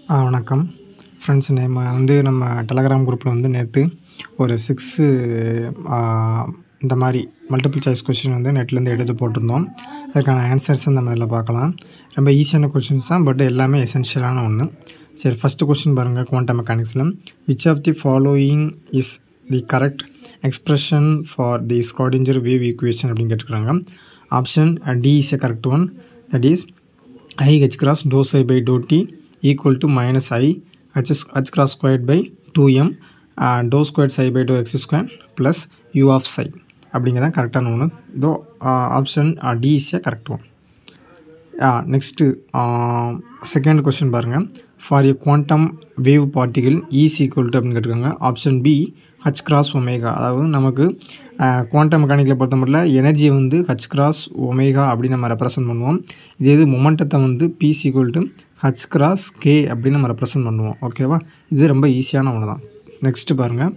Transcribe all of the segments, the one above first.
வணக்கம் ஃப்ரெண்ட்ஸ். நம்ம டெலகிராம் குரூப்பில் வந்து நேற்று ஒரு 6 இந்த மாதிரி மல்டிபிள் சாய்ஸ் கொஷின் வந்து நெட்லேருந்து எடுத்து போட்டிருந்தோம். அதுக்கான ஆன்சர்ஸ் நம்ம இதில் பார்க்கலாம். ரொம்ப ஈஸியான கொஷின்ஸ் தான், பட் எல்லாமே எசென்ஷியலான ஒன்று. சரி, ஃபஸ்ட்டு கொஷின் பாருங்கள். குவாண்டம் மெக்கானிக்ஸில் which of the following is the correct expression for the Schrodinger wave equation அப்படின்னு கேட்டுக்கிறாங்க. Option D is a correct one. That is I h cross dou psi by dou t equal to minus I h cross squared by 2m dou squared psi by dou x squared plus u of psi அப்படிங்கிறதான் கரெக்டான ஒன்று. Though option D is a correct one. Next second question பாருங்கள். For a quantum wave particle is equal to அப்படின்னு கேட்டிருக்காங்க. Option B h cross omega. அதாவது நமக்கு quantum மெக்கானிக்கில் பொறுத்த மட்டும் எனர்ஜியை வந்து ஹச் கிராஸ் ஒமேகா அப்படின்னு நம்ம ரெப்ரசன்ட் பண்ணுவோம். இது மொமெண்டத்தை வந்து P equal to h cross K அப்படின்னு நம்ம ரெப்ரசன்ட் பண்ணுவோம். ஓகேவா? இது ரொம்ப ஈஸியான ஒன்று தான். நெக்ஸ்ட்டு பாருங்கள்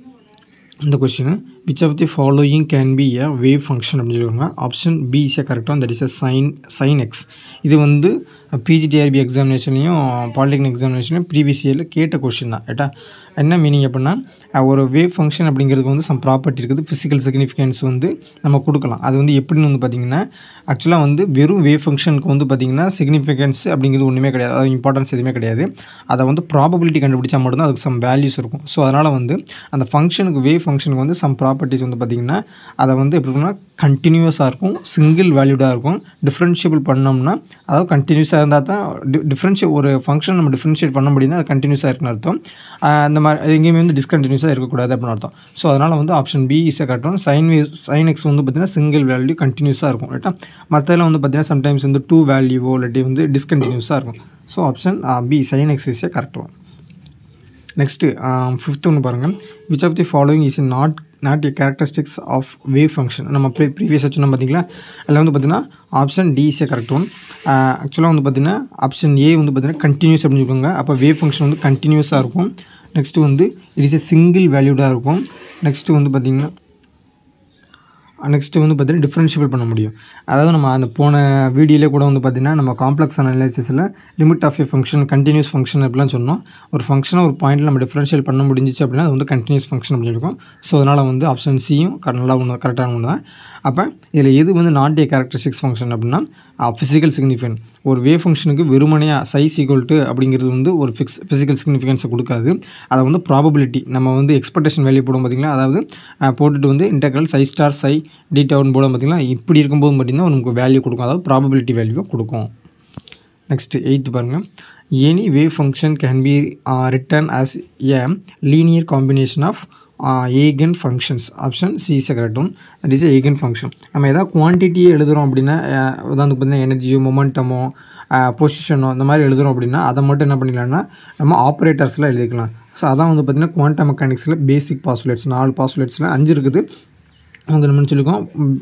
இந்த question. Which of the following can be a wave function அப்படின்னு சொல்லுவாங்க. ஆப்ஷன் பி இஸ் எ கரெக்டாக. That is a sine X. இது வந்து பிஜிடிஆர்பி எக்ஸாமினேஷன்லையும் பாலிடெக்னிக் எக்ஸாமினேஷன்லையும் ப்ரீவியஸ் இயரில் கேட்ட கொஸ்டின் தான். ஏட்டா என்ன மீனிங் அப்படின்னா, ஒரு வேவ் ஃபங்க்ஷன் அப்படிங்கிறதுக்கு வந்து சம் ப்ராப்பர்ட்டி இருக்குது. ஃபிசிக்கல் சிக்னிஃபிகன்ஸ் வந்து நம்ம கொடுக்கலாம். அது வந்து எப்படின்னு வந்து பார்த்திங்கன்னா, ஆக்சுவலாக வந்து வெறும் வேவ் ஃபங்க்ஷனுக்கு வந்து பார்த்திங்கன்னா சிக்னிஃபிகன்ஸ் அப்படிங்கிறது ஒன்றுமே கிடையாது. அதாவது இம்பார்ட்டன்ஸ் எதுவுமே கிடையாது. அதை வந்து ப்ராபபிலிட்டி கண்டுபிடிச்சா மட்டும்தான் அதுக்கு சம் வேல்யூஸ் இருக்கும். ஸோ அதனால் வந்து அந்த ஃபங்க்ஷனுக்கு வேவ் ஃபங்க்ஷனுக்கு வந்து சம் ப்ராப்பர்ட்டிஸ் வந்து பார்த்திங்கன்னா அதை வந்து எப்படி இருக்குன்னா கண்டினியூஸாக இருக்கும், சிங்கிள் வேல்யூடாக இருக்கும். டிஃப்ரென்ஷியபிள் பண்ணோம்னா அதாவது கண்டினியூஸாக இருந்தால் தான் ஒரு ஃபங்க்ஷன் நம்ம டிஃப்ரென்ஷியேட் பண்ண முடியும்னா அது கண்டினியூஸாக இருக்குன்னு அர்த்தம். அந்த மாதிரி எங்கேயுமே வந்து டிஸ்கண்டினியூஸாக இருக்கக்கூடாது அப்படின்னு அர்த்தம். ஸோ அதனால் வந்து ஆப்ஷன் பி இஸ் கரெக்டாக. சைன் எக்ஸ் வந்து பார்த்திங்கன்னா சிங்கிள் வேல்யூ கண்டினியூஸாக இருக்கும். ரைட்டா? மற்றதில் வந்து பார்த்திங்கன்னா சம்டைம்ஸ் வந்து 2 வேல்யூவோ இல்லாட்டி வந்து டிஸ்கண்டினியூஸாக இருக்கும். So option B sine X is correct one. Next fifth ஒன்று பாருங்கள். Which of the following is not a characteristics of wave function. நம்ம ப்ரீவியஸாக சொன்னோம் பார்த்தீங்களா, அதில் வந்து பார்த்திங்கன்னா option D is a correct one. ஆக்சுவலாக வந்து பார்த்திங்கன்னா ஆப்ஷன் ஏ வந்து பார்த்திங்கன்னா கண்டினியூஸ் அப்படின்னு சொல்லுவாங்க. அப்போ வேவ் ஃபங்க்ஷன் வந்து கண்டினியூஸாக இருக்கும். நெக்ஸ்ட்டு வந்து இட் இஸ் ஏ சிங்கிள் வேல்யூடாக இருக்கும். நெக்ஸ்ட்டு வந்து பார்த்திங்கன்னா டிஃப்ரென்ஷியபிள் பண்ண முடியும். அதாவது நம்ம அந்த போன வீடியோவில் கூட வந்து பார்த்திங்கன்னா நம்ம காம்ப்ளெக்ஸ் அனாலிசிஸில் limit of a function continuous function அப்படிலாம் சொன்னோம். ஒரு ஃபங்க்ஷனை ஒரு பாயிண்டில் நம்ம டிஃப்ரென்ஷியல் பண்ண முடிஞ்சிச்சு அப்படின்னா அது வந்து கண்டினியூஸ் ஃபங்க்ஷன் அப்படின்னு இருக்கும். ஸோ அதனால் வந்து ஆப்ஷன் சியும் நல்லா ஒன்று கரெக்டான ஒன்று தான். அப்போ இதில் எது வந்து நாட் ஏ கேரக்டரிஸ்டிக்ஸ் ஃபங்க்ஷன் அப்படின்னா ஃபிசிக்கல் சிக்னிஃபிகன்ஸ். ஒரு வேவ் ஃபங்க்ஷனுக்கு வெறுமனையாக சைஸ் ஈக்குவல் டு அப்படிங்கிறது வந்து ஒரு ஃபிசிக்கல் சிக்னிஃபிகன்ஸை கொடுக்காது. அதை வந்து ப்ராபபிலிட்டி நம்ம வந்து எக்ஸ்பெக்டேஷன் வேல்யூ போடும் பார்த்திங்களா, அதாவது போட்டுட்டு வந்து integral psi star psi D down போடும் பார்த்திங்களா, இப்படி இருக்கும்போது பார்த்திங்கன்னா நமக்கு வேல்யூ கொடுக்கும். அதாவது ப்ராபபிலிட்டி வேல்யூவை கொடுக்கும். நெக்ஸ்ட்டு 8th பாருங்கள். Any wave function can be written as a linear combination of eigen functions. Option C is correct one. That is eigen function. நம்ம எதாவது குவான்டிட்டியை எழுதுகிறோம் அப்படின்னா, உதாரணத்துக்கு பார்த்திங்கன்னா எனர்ஜியோ மொமெண்டமோ பொசிஷனோ இந்த மாதிரி எழுதுகிறோம் அப்படின்னா அதை மட்டும் என்ன பண்ணிக்கலாம்னா நம்ம ஆப்ரேட்டர்ஸ்லாம் எழுதிக்கலாம். ஸோ அதான் வந்து பார்த்திங்கன்னா குவாண்டம் மெக்கானிக்ஸில் பேசிக் பாஸ்டுலேட்ஸ் 4 பாஸ்டுலேட்ஸில் 5 இருக்குது. வந்து நம்ம சொல்லியிருக்கோம்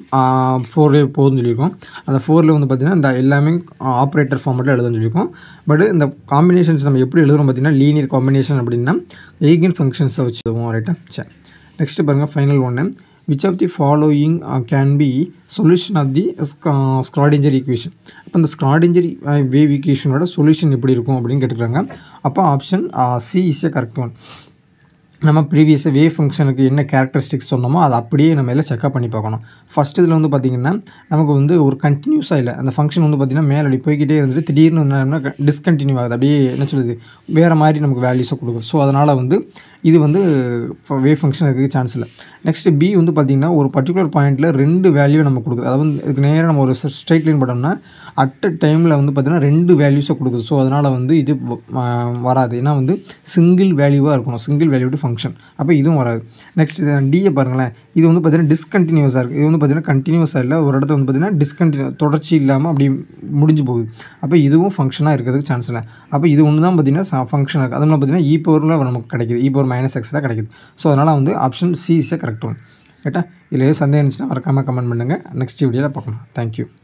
4 போகுதுன்னு சொல்லியிருக்கோம். அந்த 4ல் வந்து பார்த்திங்கன்னா இந்த எல்லாமே ஆப்ரேட்டர் ஃபார்மெட்டில் எழுதுன்னு சொல்லியிருக்கோம். பட் இந்த காம்பினேஷன்ஸ் நம்ம எப்படி எழுதுகிறோம் பார்த்திங்கன்னா லீனியர் காம்பினேஷன் அப்படின்னா ஏகன் ஃபங்க்ஷன்ஸை வச்சுருவோம். ரைட்டா? சரி, நெக்ஸ்ட்டு பாருங்கள் ஃபைனல் ஒன்று. Which of the following can be solution of the Schrodinger equation. அப்போ இந்த ஸ்க்ராடிஞ்சர் வேவ் ஈக்குவேஷனோட சொல்யூஷன் எப்படி இருக்கும் அப்படின்னு கேட்டுக்கிறாங்க. அப்போ option C is a correct one. நம்ம ப்ரீவியஸாக வேவ் ஃபங்க்ஷனுக்கு என்ன கேரக்டரிஸ்டிக்ஸ் சொன்னோமோ அதை அப்படியே நம்ம எல்லாம் செக்அப் பண்ணி பார்க்கணும். ஃபஸ்ட் இதில் வந்து பார்த்திங்கன்னா நமக்கு வந்து ஒரு கண்டினியூஸாக இல்லை, அந்த ஃபங்க்ஷன் வந்து பார்த்திங்கன்னா மேலே அப்படி போய்கிட்டே இருந்துட்டு திடீர்னு என்ன டிஸ்கண்டினியூ ஆகுது, அப்படியே என்ன சொல்லுது வேறு மாதிரி நமக்கு வேல்யூஸை கொடுக்குது. ஸோ அதனால் வந்து இது வந்து வேவ் ஃபங்க்ஷன் இருக்க சான்ஸ் இல்லை. நெக்ஸ்ட்டு பி வந்து பார்த்திங்கன்னா ஒரு பர்டிகுலர் பாயிண்ட்டில் 2 வேல்யூ நம்ம கொடுக்குது. அதாவது இதுக்கு நேராக நம்ம ஒரு ஸ்ட்ரைட் லைன் போட்டோம்னா அட் டைமில் வந்து பார்த்திங்கன்னா 2 வேல்யூஸை கொடுக்குது. ஸோ அதனால் வந்து இது வராது. ஏன்னா வந்து சிங்கிள் வேல்யூவாக இருக்கணும், சிங்கிள் வேல்யூடு ஃபங்க்ஷன். அப்போ இதுவும் வராது. நெக்ஸ்ட் டியை பாருங்களேன். இது வந்து பார்த்திங்கன்னா டிஸ்கண்டினியூஸாக இருக்குது. இது வந்து பார்த்திங்கன்னா கண்டினியூஸாக இல்லை, ஒரு இடத்துல வந்து பார்த்திங்கன்னா தொடர்ச்சி இல்லாமல் அப்படி முடிஞ்சு போகுது. அப்போ இதுவும் ஃபங்க்ஷனாக இருக்கிறதுக்கு சான்ஸ் இல்லை. அப்போ இது ஒன்று தான் பார்த்திங்கன்னா ஃபங்க்ஷனாக இருக்குது. அதுவும் பார்த்திங்கன்னா இ பவரில் நமக்கு கிடைக்கிது, இ பவர் மைனஸ் எக்ஸில் கிடைக்கிது. ஸோ அதனால் வந்து option C is correct one. ரைட்டா? இதில் எதுவும் சந்தேகம் இருந்துச்சுன்னா மறக்காமல் கமெண்ட் பண்ணுங்கள். நெக்ஸ்ட் வீடியோவில் பார்க்கலாம். தேங்க்யூ.